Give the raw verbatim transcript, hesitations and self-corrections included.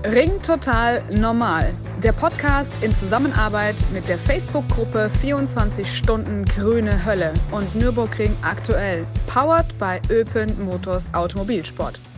Ring total normal. Der Podcast in Zusammenarbeit mit der Facebook-Gruppe vierundzwanzig Stunden Grüne Hölle und Nürburgring aktuell. Powered by Öpen Motors Automobilsport.